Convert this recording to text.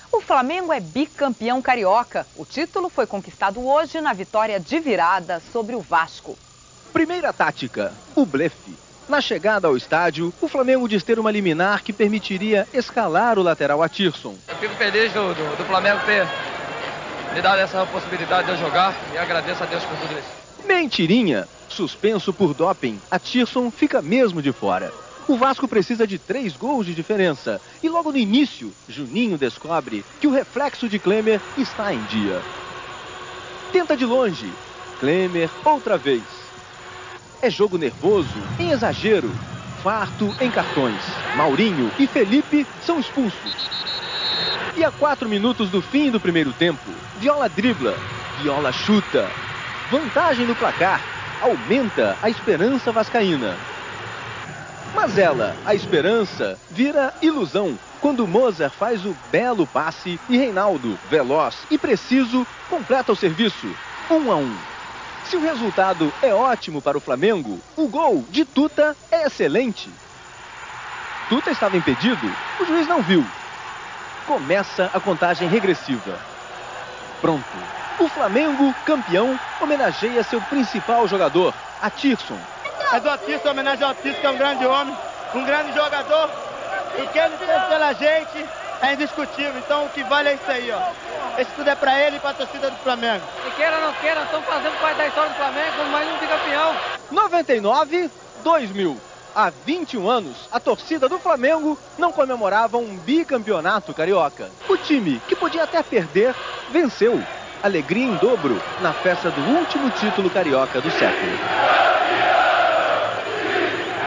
O Flamengo é bicampeão carioca. O título foi conquistado hoje na vitória de virada sobre o Vasco. Primeira tática, o blefe. Na chegada ao estádio, o Flamengo diz ter uma liminar que permitiria escalar o lateral Atirson. Eu fico feliz do Flamengo ter me dado essa possibilidade de eu jogar e agradeço a Deus por tudo isso. Mentirinha. Suspenso por doping, Atirson fica mesmo de fora. O Vasco precisa de 3 gols de diferença. E logo no início, Juninho descobre que o reflexo de Klemer está em dia. Tenta de longe. Klemer outra vez. É jogo nervoso, em exagero. Farto em cartões. Maurinho e Felipe são expulsos. E a 4 minutos do fim do primeiro tempo, Viola dribla, Viola chuta. Vantagem no placar. Aumenta a esperança vascaína. Mas ela, a esperança, vira ilusão quando Mozart faz o belo passe e Reinaldo, veloz e preciso, completa o serviço. 1-1. Se o resultado é ótimo para o Flamengo, o gol de Tuta é excelente. Tuta estava impedido, o juiz não viu. Começa a contagem regressiva. Pronto. O Flamengo, campeão, homenageia seu principal jogador, Atirson. Mas o Atirson, homenagem ao Atirson, que é um grande homem, um grande jogador. E o que ele fez pela gente é indiscutível. Então o que vale é isso aí, ó. Esse tudo é pra ele e pra torcida do Flamengo. E queira ou não queira, estão fazendo parte da história do Flamengo, como mais um bicampeão. 99, 2000. Há 21 anos, a torcida do Flamengo não comemorava um bicampeonato carioca. O time, que podia até perder, venceu. Alegria em dobro na festa do último título carioca do século.